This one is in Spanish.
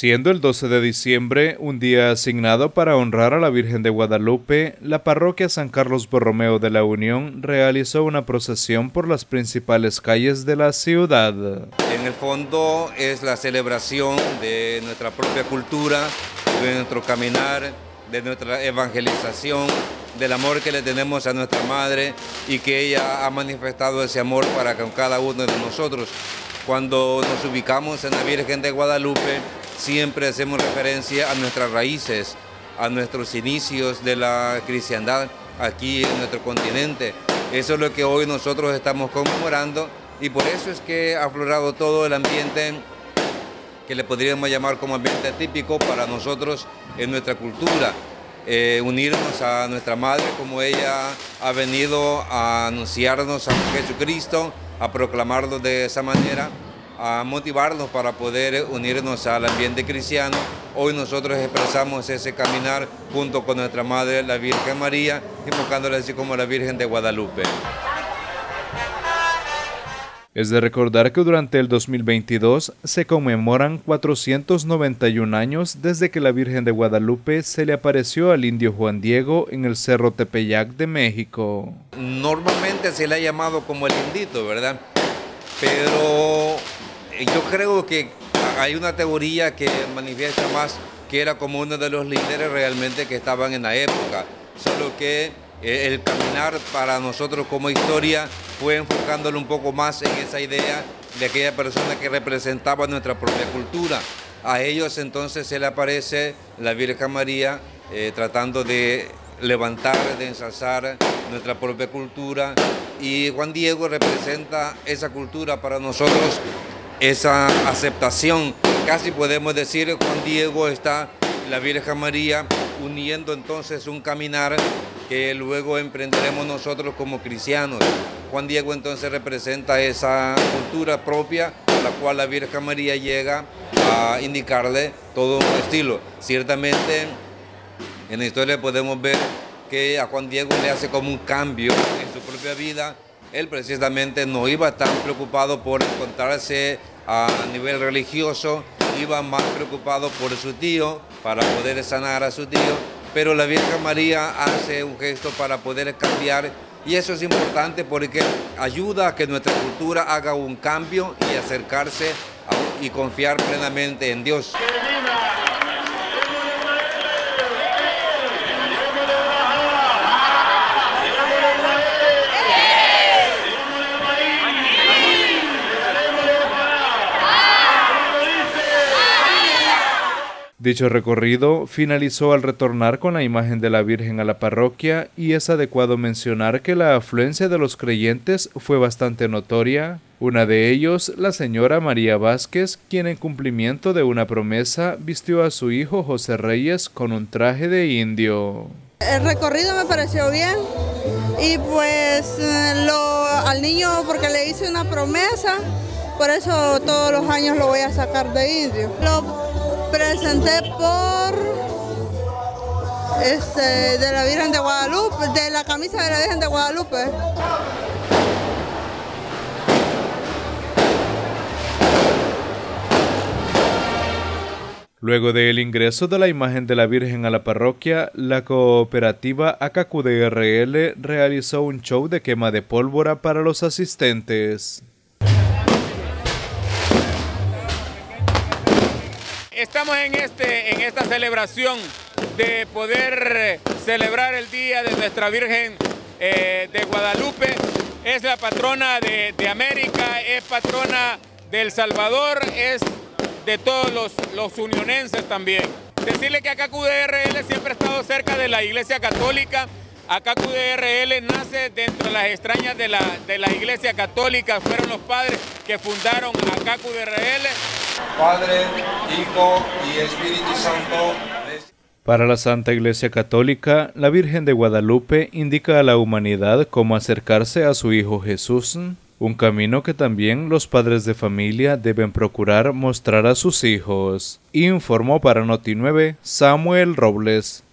Siendo el 12 de diciembre un día asignado para honrar a la Virgen de Guadalupe, la parroquia San Carlos Borromeo de la Unión realizó una procesión por las principales calles de la ciudad. En el fondo es la celebración de nuestra propia cultura, de nuestro caminar, de nuestra evangelización, del amor que le tenemos a nuestra Madre y que ella ha manifestado ese amor para con cada uno de nosotros. Cuando nos ubicamos en la Virgen de Guadalupe, siempre hacemos referencia a nuestras raíces, a nuestros inicios de la cristiandad aquí en nuestro continente. Eso es lo que hoy nosotros estamos conmemorando y por eso es que ha aflorado todo el ambiente que le podríamos llamar como ambiente típico para nosotros en nuestra cultura. Unirnos a nuestra Madre como ella ha venido a anunciarnos a Jesucristo, a proclamarlo de esa manera, a motivarnos para poder unirnos al ambiente cristiano. Hoy nosotros expresamos ese caminar junto con nuestra Madre, la Virgen María, invocándola así como la Virgen de Guadalupe. Es de recordar que durante el 2022 se conmemoran 491 años desde que la Virgen de Guadalupe se le apareció al indio Juan Diego en el Cerro Tepeyac de México. Normalmente se le ha llamado como el Indito, ¿verdad? Pero yo creo que hay una teoría que manifiesta más que era como uno de los líderes realmente que estaban en la época, solo que el caminar para nosotros como historia fue enfocándolo un poco más en esa idea de aquella persona que representaba nuestra propia cultura. A ellos entonces se le aparece la Virgen María tratando de levantar, de ensalzar nuestra propia cultura, y Juan Diego representa esa cultura para nosotros, esa aceptación. Casi podemos decir Juan Diego está la Virgen María uniendo entonces un caminar que luego emprenderemos nosotros como cristianos. Juan Diego entonces representa esa cultura propia a la cual la Virgen María llega a indicarle todo un estilo. Ciertamente en la historia podemos ver que a Juan Diego le hace como un cambio en su propia vida. Él precisamente no iba tan preocupado por encontrarse a nivel religioso, iba más preocupado por su tío, para poder sanar a su tío, pero la Virgen María hace un gesto para poder cambiar, y eso es importante porque ayuda a que nuestra cultura haga un cambio y acercarse y confiar plenamente en Dios. Dicho recorrido finalizó al retornar con la imagen de la Virgen a la parroquia, y es adecuado mencionar que la afluencia de los creyentes fue bastante notoria. Una de ellos, la señora María Vázquez, quien en cumplimiento de una promesa vistió a su hijo José Reyes con un traje de indio. El recorrido me pareció bien y pues al niño, porque le hice una promesa, por eso todos los años lo voy a sacar de indio. Lo presenté por de la Virgen de Guadalupe, de la camisa de la Virgen de Guadalupe. Luego del ingreso de la imagen de la Virgen a la parroquia, la cooperativa AKQDRL realizó un show de quema de pólvora para los asistentes. Estamos en esta celebración de poder celebrar el día de nuestra Virgen de Guadalupe. Es la patrona de América, es patrona de El Salvador, es de todos los unionenses también. Decirle que AKQDRL siempre ha estado cerca de la Iglesia Católica. AKQDRL nace dentro de las extrañas de la Iglesia Católica. Fueron los padres que fundaron AKQDRL. Padre, Hijo y Espíritu Santo. Para la Santa Iglesia Católica, la Virgen de Guadalupe indica a la humanidad cómo acercarse a su Hijo Jesús, un camino que también los padres de familia deben procurar mostrar a sus hijos. Informó para Noti 9 Samuel Robles.